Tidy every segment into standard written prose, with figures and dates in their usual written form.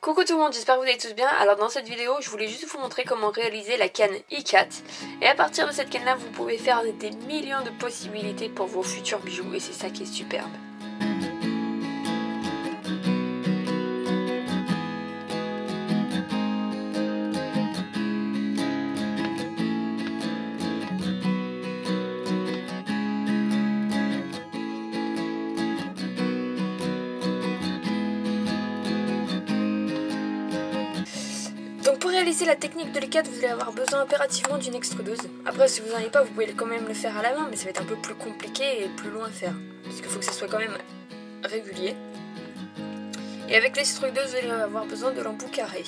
Coucou tout le monde, j'espère que vous allez tous bien. Alors dans cette vidéo, je voulais juste vous montrer comment réaliser la canne i4. Et à partir de cette canne là, vous pouvez faire des millions de possibilités pour vos futurs bijoux et c'est ça qui est superbe. Donc pour réaliser la technique de l'i4, vous allez avoir besoin impérativement d'une extrudeuse. Après si vous n'en avez pas, vous pouvez quand même le faire à la main, mais ça va être un peu plus compliqué et plus long à faire. Parce qu'il faut que ça soit quand même régulier. Et avec l'extrudeuse, vous allez avoir besoin de l'embout carré.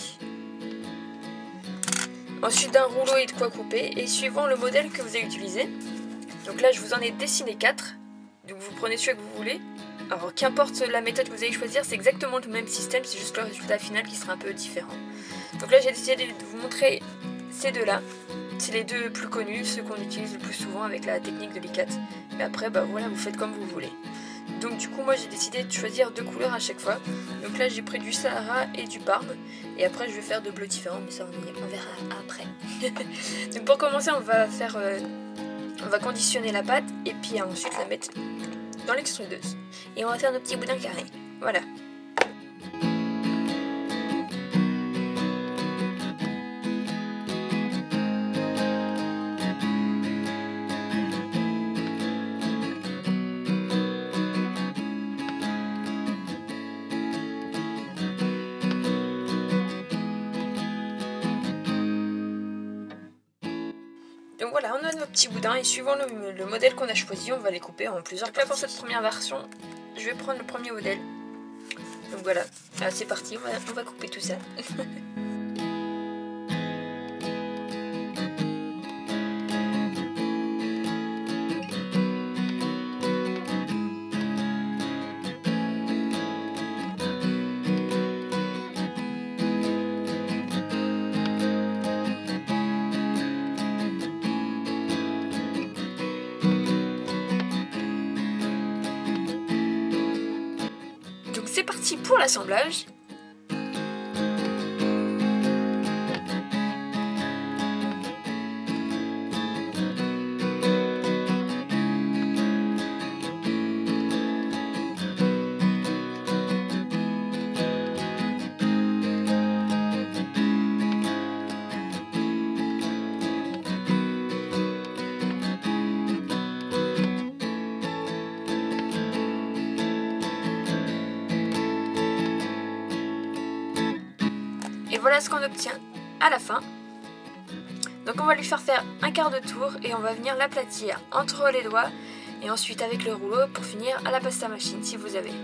Ensuite d'un rouleau et de quoi couper, et suivant le modèle que vous allez utiliser. Donc là je vous en ai dessiné 4, donc vous prenez celui que vous voulez. Alors qu'importe la méthode que vous allez choisir, c'est exactement le même système, c'est juste le résultat final qui sera un peu différent. Donc là j'ai décidé de vous montrer ces deux là, c'est les deux plus connus, ceux qu'on utilise le plus souvent avec la technique de l'i4. Mais après bah voilà, vous faites comme vous voulez. Donc du coup moi j'ai décidé de choisir 2 couleurs à chaque fois. Donc là j'ai pris du Sahara et du Parme, et après je vais faire 2 bleus différents, mais ça on verra après. Donc pour commencer on va conditionner la pâte et puis ensuite la mettre dans l'extrudeuse. Et on va faire nos petits boudins carrés, voilà. Donc voilà, on a nos petits boudins et suivant le modèle qu'on a choisi, on va les couper en plusieurs parties. Là pour cette première version, je vais prendre le premier modèle. Donc voilà, c'est parti, on va couper tout ça. C'est parti pour l'assemblage. Et voilà ce qu'on obtient à la fin. Donc on va lui faire un quart de tour et on va venir l'aplatir entre les doigts et ensuite avec le rouleau pour finir à la pasta machine si vous avez.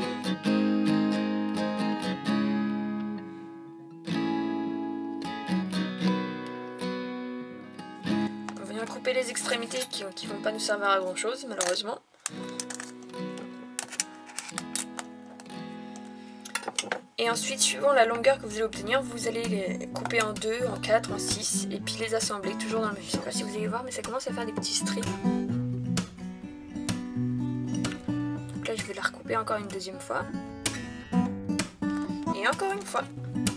On va venir couper les extrémités qui vont pas nous servir à grand chose malheureusement. Et ensuite, suivant la longueur que vous allez obtenir, vous allez les couper en 2, en 4, en 6 et puis les assembler toujours dans le même. Je sais pas si vous allez voir, mais ça commence à faire des petits strips. Donc là, je vais la recouper encore une deuxième fois. Et encore une fois.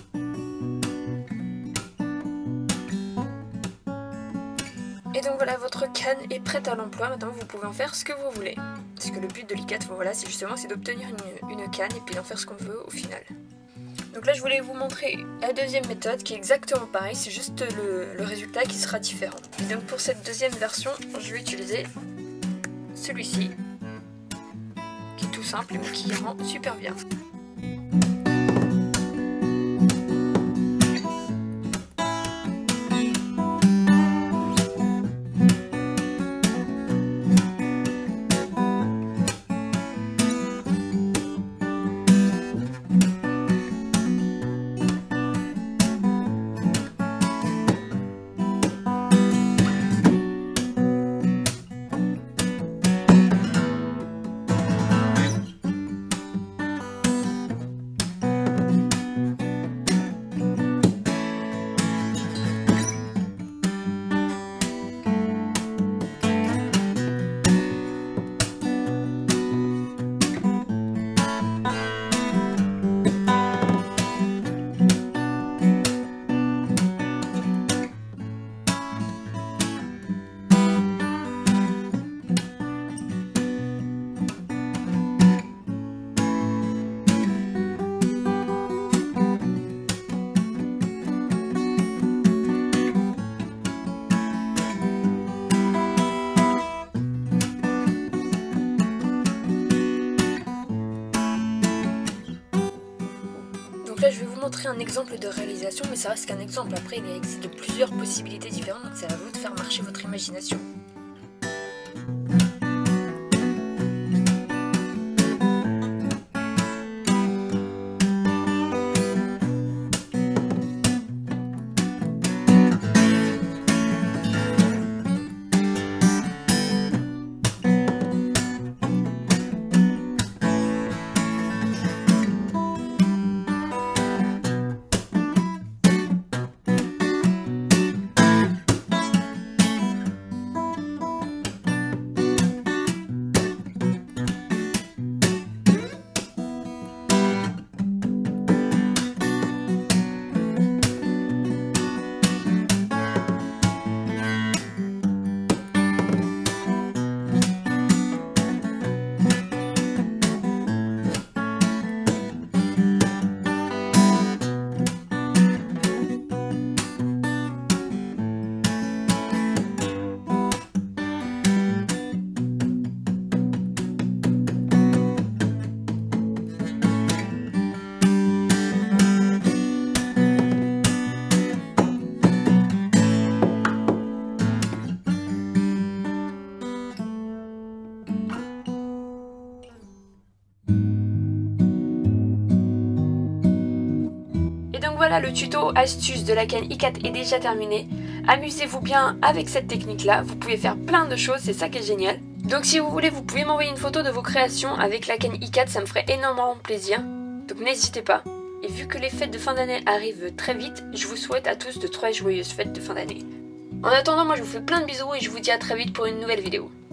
Et donc voilà, votre canne est prête à l'emploi. Maintenant, vous pouvez en faire ce que vous voulez. Parce que le but de l'i4, voilà, c'est justement d'obtenir une canne et puis d'en faire ce qu'on veut au final. Donc là, je voulais vous montrer la deuxième méthode qui est exactement pareil, c'est juste le résultat qui sera différent. Et donc pour cette deuxième version, je vais utiliser celui-ci, qui est tout simple mais qui rend super bien. là je vais vous montrer un exemple de réalisation, mais ça reste qu'un exemple. Après il existe plusieurs possibilités différentes, donc c'est à vous de faire marcher votre imagination. Donc voilà, le tuto astuce de la Canon i4 est déjà terminé. Amusez-vous bien avec cette technique là, vous pouvez faire plein de choses, c'est ça qui est génial. Donc si vous voulez, vous pouvez m'envoyer une photo de vos créations avec la Canon i4, ça me ferait énormément plaisir. Donc n'hésitez pas. Et vu que les fêtes de fin d'année arrivent très vite, je vous souhaite à tous de très joyeuses fêtes de fin d'année. En attendant, moi je vous fais plein de bisous et je vous dis à très vite pour une nouvelle vidéo.